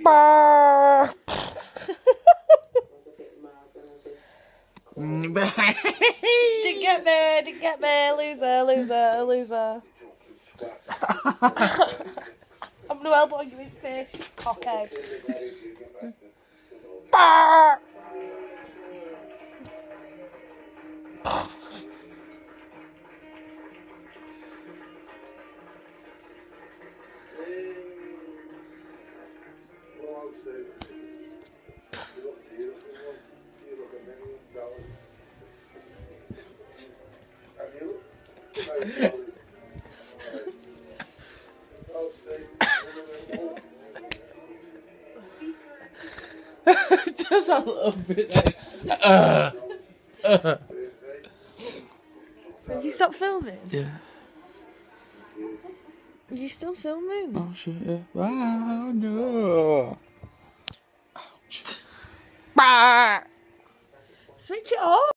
Brrr. Didn't get me, loser. I'm gonna elbow you in face, you cockhead. Brrr. Just a little bit there. Have you stopped filming? Yeah. Are you still filming? Oh shit, yeah. Wow, no. Ouch. Switch it off.